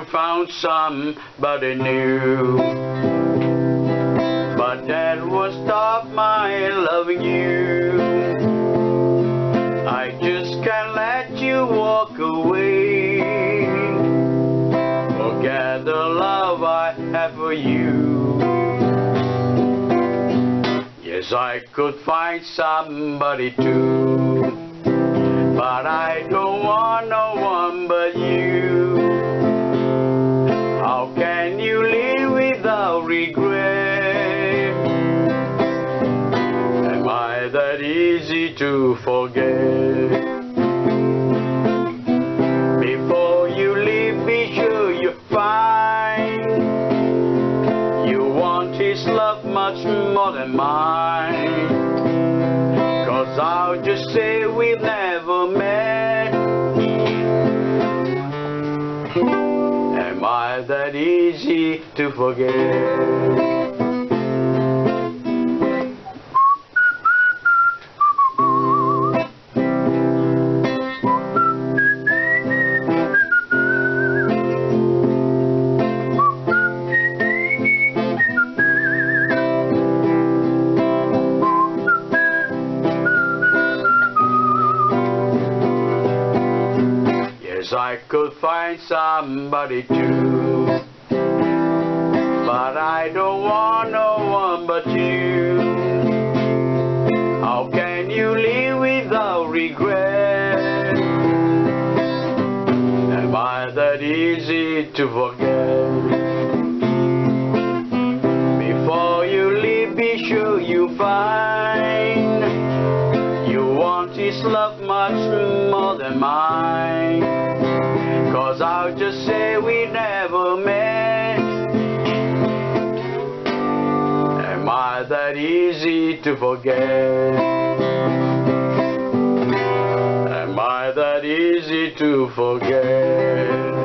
found somebody new, but that won't stop my loving you. I just can't let you walk away. Forget the love I have for you. Yes, I could find somebody too, but I don't want no one but you. How can you live without regret? Am I that easy to forget? Before you leave, be sure you find you want his love much more than mine. 'Cause I'll just say we've never met. Am I that easy to forget? I could find somebody too, but I don't want no one but you. How can you live without regret? Am I that easy to forget? Before you leave, be sure you find you want his love much more than mine. 'Cause I'll just say we never met. Am I that easy to forget? Am I that easy to forget?